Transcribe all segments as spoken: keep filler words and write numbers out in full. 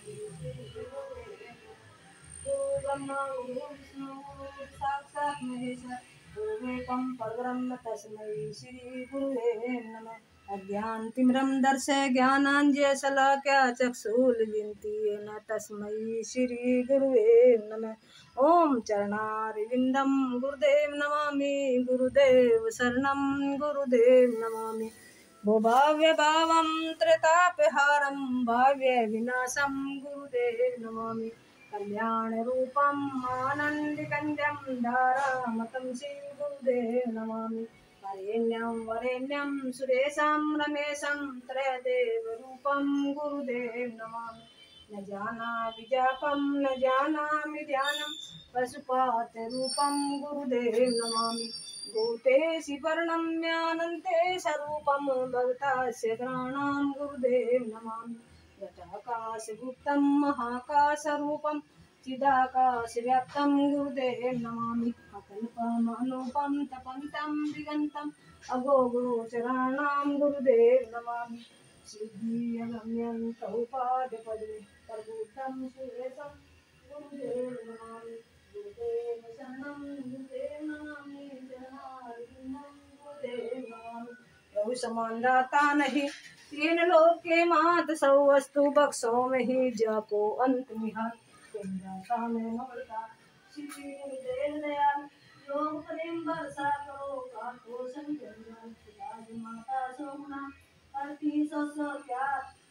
ब्रह्मा गुरु विष्णु साक्षात् महेश्वर गुरुवेकं परब्रह्म तस्मै श्री गुरुवे नमः। अज्ञानतिमिरं दर्शय ज्ञानाञ्जनशलाकया चक्षुरुन्मीलितं येन तस्मै श्री गुरुवे नमः। ओम चरणारविन्दं गुरुदेव नमामि गुरुदेव शरणं गुरुदेव नमामि। भूभाव्य भावं त्रितापहारं भाव्य विनाशं गुरुदेव नमामि। कल्याण रूपम आनंदकंजम धारामतं श्री गुरुदेव नमामि। वरेण्यं वरेण्यं सुरेशं रमेशं त्रयदेव रूपं गुरुदेव नमामि। न जानामि जापं न जानामि ध्यानं पशुपात रूपं गुरुदेव नमामि। भूतेषु वर्णम्यानन्ते स्वरूपं भवतस्य प्राणां गुरुदेव नमामि। घटाकाशगुप्तं महाकाशरूपं चिदाकाशव्याप्तं गुरुदेव नमामि। अकल्पम् अनूपं तपन्तं दिगन्तम् अघोगोचराणां गुरुदेव नमामि। सिद्धियगम्यं तौपादपदे प्रभूतं सुरेशं गुरुदेव नमामि। गुरुदेव शरणं गुरुदेव नमामि चरणारविन्दं गुरुदेव नमामि। प्रभु समान दाता नहीं तीन लोक के मात सौ वस्तु बक्सों में ही जाको अंत निहाल दाता में नम्रता श्री गुरुदेव दयाल योग प्रेम बरसा करो काको संजन राज माता सोमना हरती सो सो क्या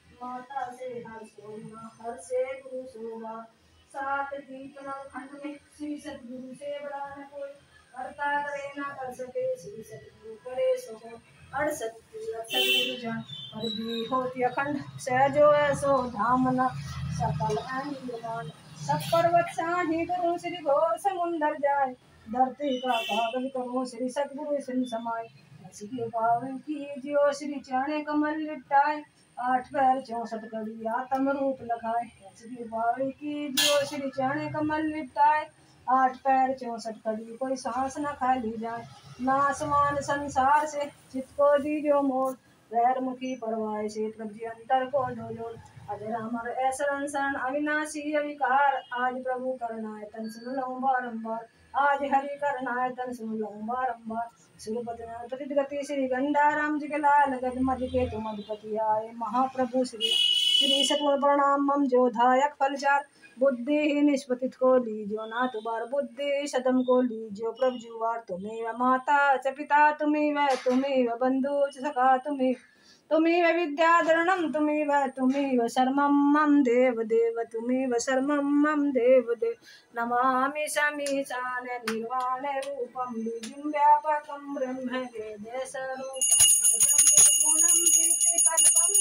माता से हर सोमना हर से गुरु सोवा सात दीप नव खंड में श्री सतगुरु से बड़ा न कोई करता करे ना कर सके श्री सतगुरु करे सो अड़सठ सतगुरु जन पर भी होती अखंड सहजो ऐसो धामना सकल अनिर्वाण सब पर्वत साही गुरु श्री घोर समुंदर जाए धरती का कागज करो श्री सतगुरु सिंह समाए। श्री पावन की जियो श्री चरणे कमल लिटाए आठ पैर चौसठ कड़ी आत्म रूप लखाए। श्री पावन की जियो श्री चरणे कमल लिटाए आठ पैर चौसठ कड़ी कोई सांस न खाली जाए। नासमान संसार से चित को दीजो मोड़ वैर मुखी परवाए से प्रभु जी अंतर को जो जोड़। अजर अमर ऐसरन शरण अविनाशी अविकार आज प्रभु करनाए तन सुन लऊं बारंबार आज हरि करनाए तन सुन लऊं बारंबार। सुरपति गति श्री गंडाराम जी के लाल गद मध के तुम अधिपति आए महाप्रभु श्री श्री सतगुर प्रणाम मम जो धायक फलचार बुद्धि ही निष्पतित को लीजो ना तुबार बुद्धि शतम को लीजो प्रभु जुवार तुम्हें व माता च पिता तुम्हें व तुम्हें व बंधु च सखा तुम्हें तुम्हें व विद्याधरणम तुम्हें व तुम्हें व शर्मम मम देव देव तुम्हें व शर्मम मम देव देव। नमामि समीशान निर्वाण रूपम बीजं व्यापकम ब्रह्म वेदेश रूपम गुणम दीप्ति कल्पम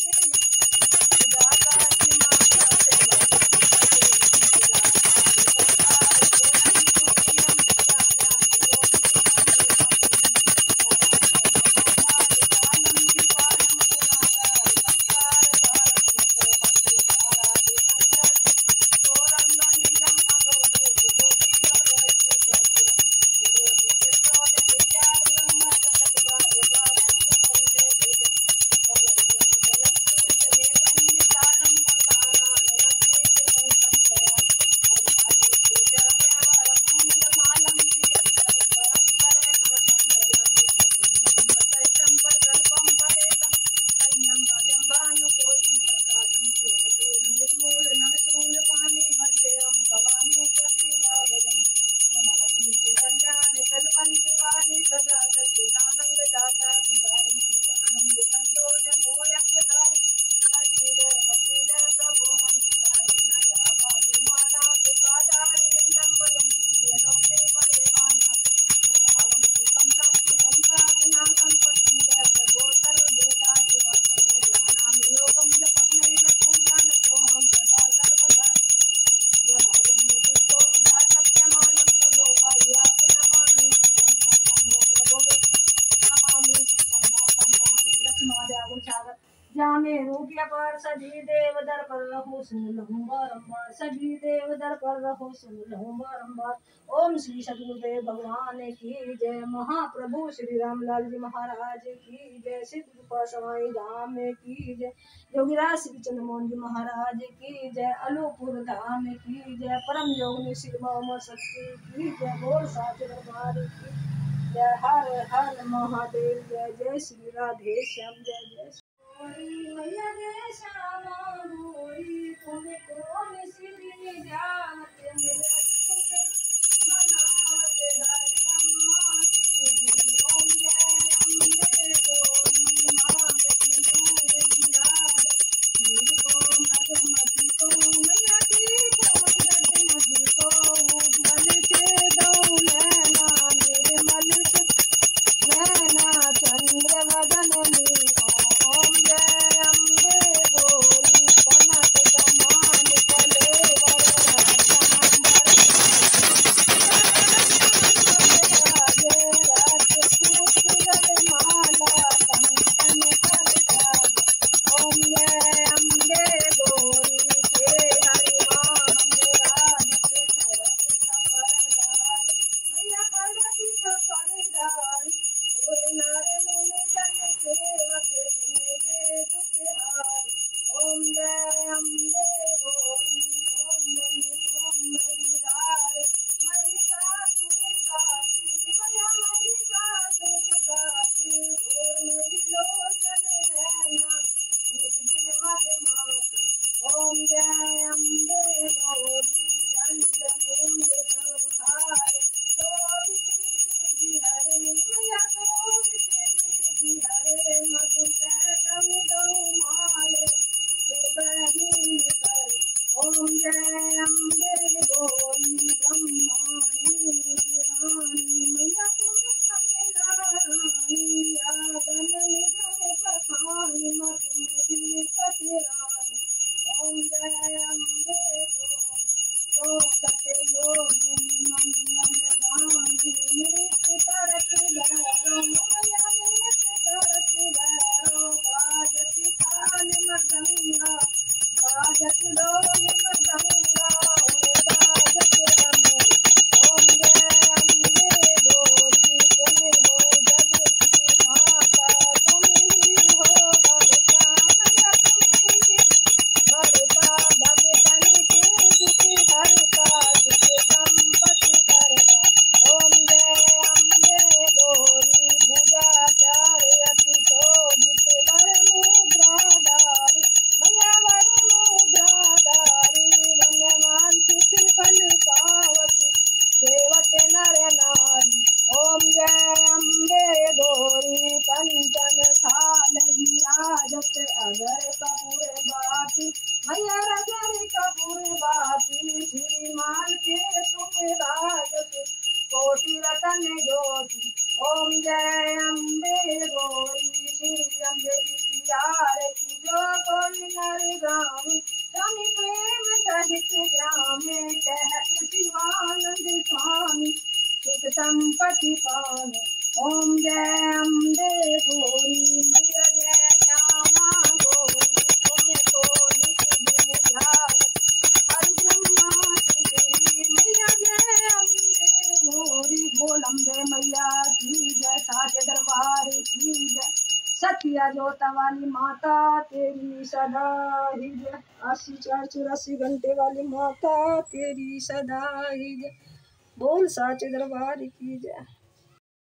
श्यामे रूपिया पर सभी देव दर पर रहो सुन लहूं बारंबार, सभी देव दर पर रहो सुन लहूं बारंबार। ओम श्री सद्गुरुदेव भगवान की जय, महाप्रभु श्री रामलाल जी महाराज की जय, सिद्ध रूपा सवाई धाम की जय, योगीराज श्री चंद्रमोहन जी महाराज की जय, अलूपुर धाम की जय, परम योगिनी श्री मोहम्मद शक्ति की जय, बोल साचे दरबार की जय, हर हर महादेव जय, जय श्री राधे श्याम जय जय मैया जय श्यामा गोरी, तुम्हें कौन सी जात मैया मनावत हर ब्रह्मा की। ओम जय अम्बे गौरी मांग सिंदूर विराज, की को मधुमति को मैया की को मधुमति को, उज्ज्वल से दो नैना निर्मल से नैना चंद्र वदन नीको। ओम जय अम्बे गौरी कनक समान कलेवर ओम जय अम्बे गौरी सोमनी सोमनी धारे, महिषासुर गाती मैया महिषासुर गाती, दूर मेरी लोचन नैना इस दिन मधुमाती। ओम जय अम्बे गौरी चंड मुंड संहारे, शोभित रिद्धि हरे मैया शोभित रिद्धि हरे, मधु कैटम गौ माले सुबहीन कर। ओम जय अम्बे गौरी ब्रह्माणी रुद्राणी, मैया तुम्हें कमला रानी, आगम निगम बखानी तुम दिलकश रानी। ओम जय अम्बे गौरी चौसठ योगिनी मंगल गानी, नृत्य करत भैरो मैया नृत्य करत भैरो, बाजत ताल मृदंगा बाजत ढोल मृदंगा और बाजत डमरू। ओम जय अम्बे गौरी तुम हो जग की माता, तुम ही हो भगता मैया तुम ही भगता, भगतन के दुख हरता सुख संपत्ति करता। ओम जय अम्बे गौरी भुजाचार्य अति शोभित वर मुद्राधारी मैया वर मुद्राधारी, वन वांछित फल पावती सेवत नर नारी। ओम जय अम्बे गौरी कंचन थाल विराजत, अगर कपूर बाती मैया रजर कपूर बाती, श्रीमान के तुम राजत कोटि रतन ज्योति। ओम जय अम्बे गौरी श्री अम्बे की आरती, जो कोई नर गावे स्वामी प्रेम सहित जामे, कहत शिवानंद स्वामी सुख संपत्ति पावे। ओम जय अम्बे गौरी मैया जय श्यामा गौरी, तुमको निस दिन जावत हर ब्रह्मा श्री मैया जय अम्बे गौरी। बोल अम्बे मैया की जय, साचे दरबार की जय, सत्या जोता वाली माता तेरी सदा ही जय, अस्सी चार चौरासी घंटे वाली माता तेरी सदा ही जय, बोल साचे दरबार की जय।